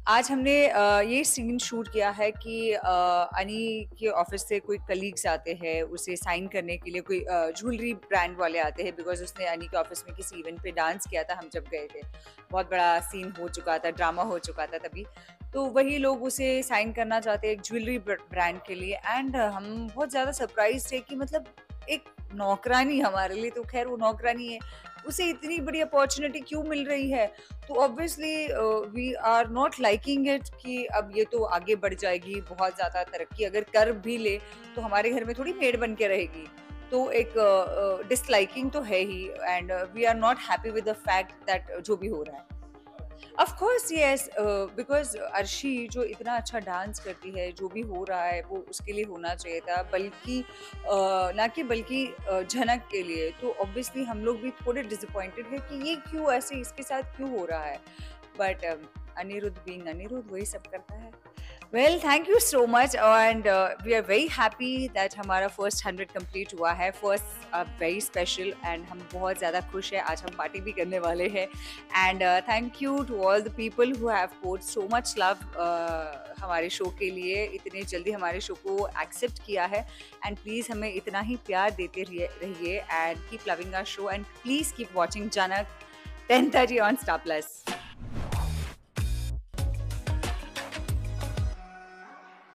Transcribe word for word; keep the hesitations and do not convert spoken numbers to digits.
आज हमने अ, ये सीन शूट किया है कि अ, अनी के ऑफिस से कोई कलीग्स आते हैं उसे साइन करने के लिए, कोई ज्वेलरी ब्रांड वाले आते हैं बिकॉज उसने अनी के ऑफिस में किसी इवेंट पे डांस किया था हम जब गए थे। बहुत बड़ा सीन हो चुका था, ड्रामा हो चुका था तभी। तो वही लोग उसे साइन करना चाहते हैं एक ज्वेलरी ब्रांड के लिए एंड हम बहुत ज़्यादा सरप्राइज थे कि मतलब एक नौकरानी, हमारे लिए तो खैर वो नौकरानी है, उसे इतनी बड़ी अपॉर्चुनिटी क्यों मिल रही है। तो obviously we are not liking it कि अब ये तो आगे बढ़ जाएगी, बहुत ज़्यादा तरक्की अगर कर भी ले तो हमारे घर में थोड़ी मेड बन के रहेगी। तो एक डिसलाइकिंग uh, uh, तो है ही and we are not happy with the fact that जो भी हो रहा है। Of course yes, because Arshi जो इतना अच्छा डांस करती है, जो भी हो रहा है वो उसके लिए होना चाहिए था, बल्कि uh, ना कि बल्कि uh, झनक के लिए। तो ऑब्वियसली हम लोग भी थोड़े डिसअपॉइंटेड है कि ये क्यों ऐसे इसके साथ क्यों हो रहा है। बट अनिरुद्ध बीइंग अनिरुद्ध वही सब करता है। Well thank you so much and we are very happy that हमारा फर्स्ट हंड्रेड कंप्लीट हुआ है। फर्स्ट वेरी स्पेशल एंड हम बहुत ज़्यादा खुश हैं। आज हम पार्टी भी करने वाले हैं and thank you to all the people who have post so much love हमारे शो के लिए, इतने जल्दी हमारे शो को एक्सेप्ट किया है एंड प्लीज़ हमें इतना ही प्यार देते रहिए and keep loving our show and please keep watching Janak ten thirty on Star plus.